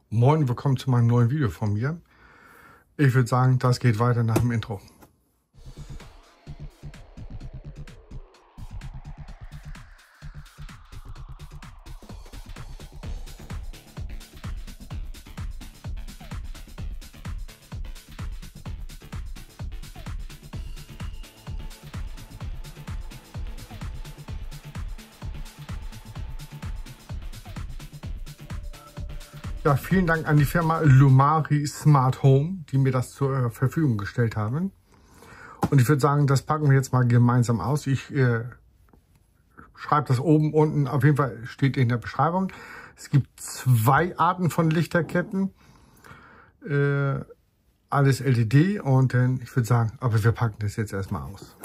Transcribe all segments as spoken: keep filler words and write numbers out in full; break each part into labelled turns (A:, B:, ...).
A: Moin, willkommen zu meinem neuen Video von mir. Ich würde sagen, das geht weiter nach dem Intro. Ja, vielen Dank an die Firma Lumari Smart Home, die mir das zur Verfügung gestellt haben. Und ich würde sagen, das packen wir jetzt mal gemeinsam aus. Ich äh, schreibe das oben, unten, auf jeden Fall steht in der Beschreibung. Es gibt zwei Arten von Lichterketten. Äh, alles L E D und dann, ich würde sagen, aber wir packen das jetzt erstmal aus.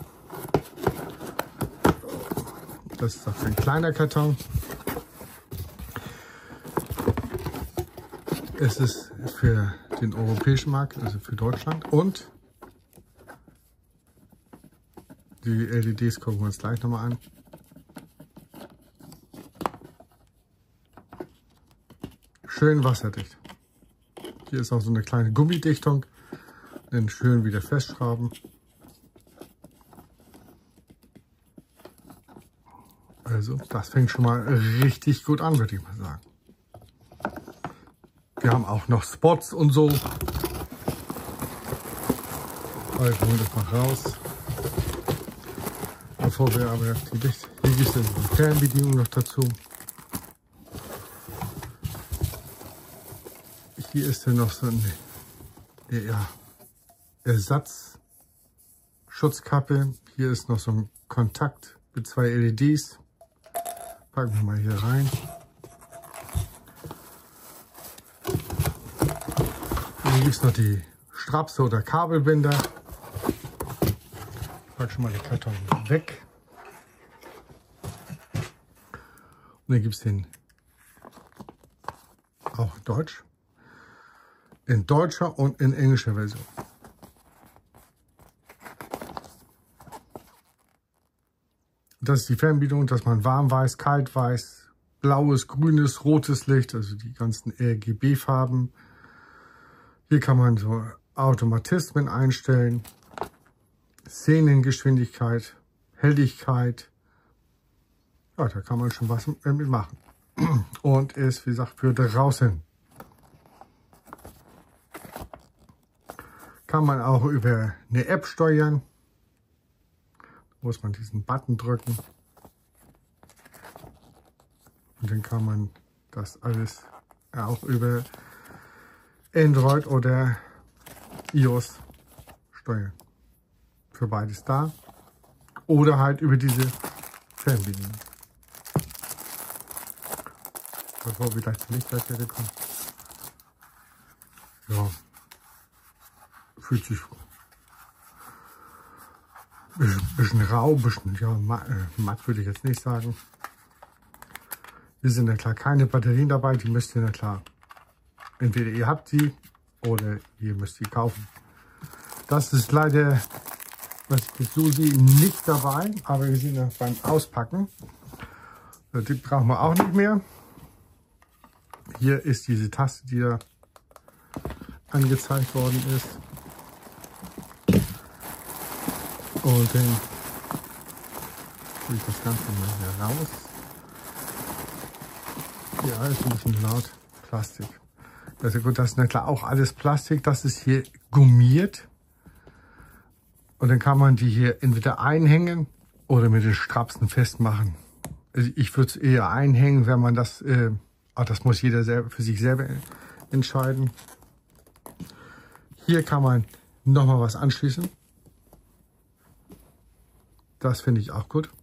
A: Das ist ein kleiner Karton. Es ist für den europäischen Markt, also für Deutschland. Und die L E Ds gucken wir uns gleich nochmal an. Schön wasserdicht. Hier ist auch so eine kleine Gummidichtung. Dann schön wieder festschrauben. Also das fängt schon mal richtig gut an, würde ich mal sagen. Wir haben auch noch Spots und so. Also holen das mal raus. Bevor wir aber die Licht. Hier gibt es die Fernbedienung noch dazu. Hier ist dann noch so eine ja, Ersatzschutzkappe. Hier ist noch so ein Kontakt mit zwei L E Ds. Packen wir mal hier rein. Hier gibt es noch die Strapse oder Kabelbinder. Ich packe schon mal den Karton weg. Und dann gibt es den auch in Deutsch. In deutscher und in englischer Version. Das ist die Fernbedienung, dass man warm weiß, kalt weiß, blaues, grünes, rotes Licht, also die ganzen R G B-Farben. Hier kann man so Automatismen einstellen, Szenengeschwindigkeit, Helligkeit. Ja, da kann man schon was mit machen. Und ist, wie gesagt, für draußen. Kann man auch über eine App steuern. Da muss man diesen Button drücken. Und dann kann man das alles auch über Android oder iOS steuern. Für beides da. Oder halt über diese Fernbedienung. Bevor wir gleich zur Lichtleiste kommen. Ja. Fühlt sich ein bisschen rau, ein bisschen, ja, matt, äh, matt würde ich jetzt nicht sagen. Hier sind ja klar keine Batterien dabei, die müsst ihr ja klar. Entweder ihr habt sie oder ihr müsst sie kaufen. Das ist leider, was ich jetzt so sehe, nicht dabei, aber wir sind ja beim Auspacken. Die brauchen wir auch nicht mehr. Hier ist diese Taste, die da angezeigt worden ist. Und dann tue ich das Ganze mal hier raus. Ja, ist ein bisschen laut. Plastik. Also gut, das ist na klar auch alles Plastik. Das ist hier gummiert. Und dann kann man die hier entweder einhängen oder mit den Strapsen festmachen. Also ich würde es eher einhängen, wenn man das, äh, ach, das muss jeder selber, für sich selber entscheiden. Hier kann man nochmal was anschließen. Das finde ich auch gut.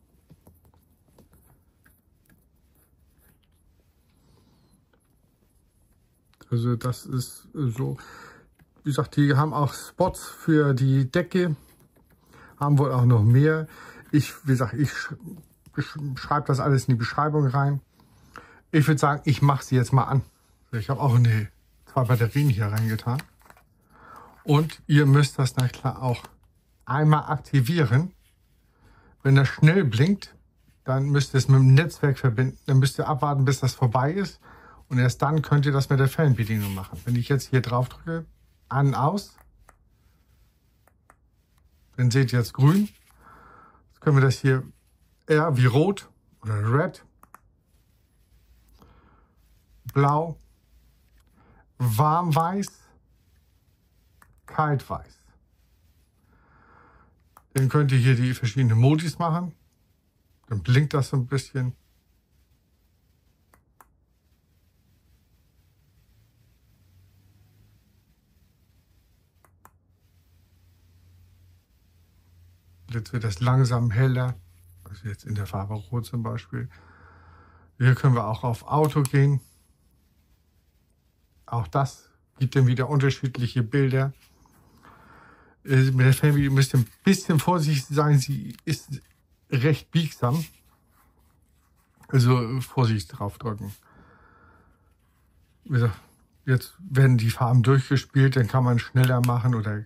A: Also das ist so, wie gesagt, die haben auch Spots für die Decke, haben wohl auch noch mehr. Ich, wie gesagt, ich schreibe das alles in die Beschreibung rein. Ich würde sagen, ich mache sie jetzt mal an. Ich habe auch eine, zwei Batterien hier reingetan. Und ihr müsst das na klar auch einmal aktivieren. Wenn das schnell blinkt, dann müsst ihr es mit dem Netzwerk verbinden. Dann müsst ihr abwarten, bis das vorbei ist. Und erst dann könnt ihr das mit der Fernbedienung machen. Wenn ich jetzt hier drauf drücke, an, aus, dann seht ihr jetzt grün. Jetzt können wir das hier R wie rot oder red, blau, warm weiß, kalt weiß. Dann könnt ihr hier die verschiedenen Modis machen. Dann blinkt das so ein bisschen. Jetzt wird das langsam heller, also jetzt in der Farbe Rot zum Beispiel. Hier können wir auch auf Auto gehen. Auch das gibt dann wieder unterschiedliche Bilder. Mit der Fernbedienung müsst ihr ein bisschen vorsichtig sein, sie ist recht biegsam. Also Vorsicht drauf drücken. Wie gesagt, jetzt werden die Farben durchgespielt, dann kann man schneller machen oder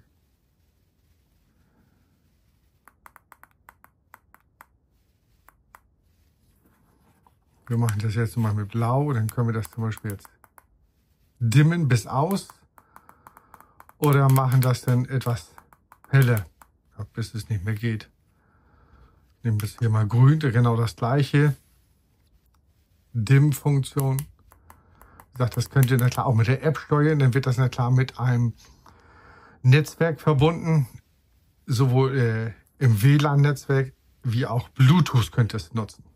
A: wir machen das jetzt mal mit Blau, dann können wir das zum Beispiel jetzt dimmen bis aus oder machen das dann etwas heller, bis es nicht mehr geht. Nehmen wir das hier mal grün, genau das gleiche. Dimm-Funktion. Wie gesagt, das könnt ihr na klar auch mit der App steuern, dann wird das na klar mit einem Netzwerk verbunden, sowohl äh, im W L A N-Netzwerk wie auch Bluetooth könnt ihr es nutzen.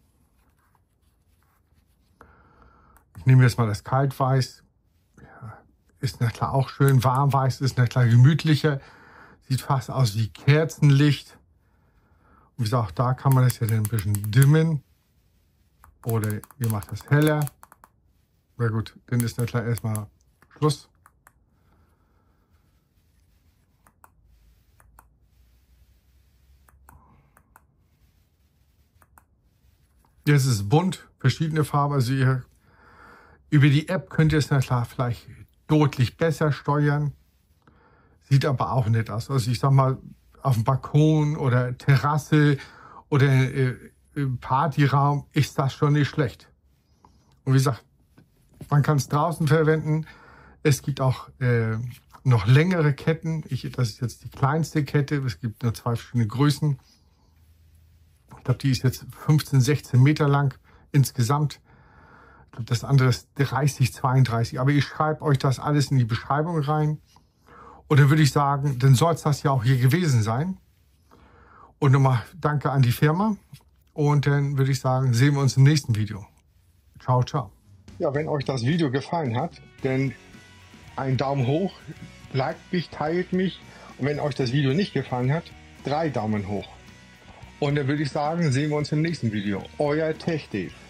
A: Ich nehme jetzt mal das Kaltweiß. Ja, ist na klar auch schön. Warmweiß ist na klar gemütlicher. Sieht fast aus wie Kerzenlicht. Und wie gesagt, da kann man das ja dann ein bisschen dimmen. Oder ihr macht das heller. Na gut, dann ist na klar erstmal Schluss. Jetzt ist es bunt, verschiedene Farben. Also ihr über die App könnt ihr es na klar vielleicht deutlich besser steuern. Sieht aber auch nett aus. Also ich sag mal, auf dem Balkon oder Terrasse oder äh, im Partyraum ist das schon nicht schlecht. Und wie gesagt, man kann es draußen verwenden. Es gibt auch äh, noch längere Ketten. Ich, das ist jetzt die kleinste Kette. Es gibt nur zwei verschiedene Größen. Ich glaube, die ist jetzt fünfzehn, sechzehn Meter lang insgesamt. Ich glaube, das andere ist dreißig, zweiunddreißig. Aber ich schreibe euch das alles in die Beschreibung rein. Und dann würde ich sagen, dann soll es das ja auch hier gewesen sein. Und nochmal danke an die Firma. Und dann würde ich sagen, sehen wir uns im nächsten Video. Ciao, ciao. Ja, wenn euch das Video gefallen hat, dann einen Daumen hoch, liked mich, teilt mich. Und wenn euch das Video nicht gefallen hat, drei Daumen hoch. Und dann würde ich sagen, sehen wir uns im nächsten Video. Euer TechDave.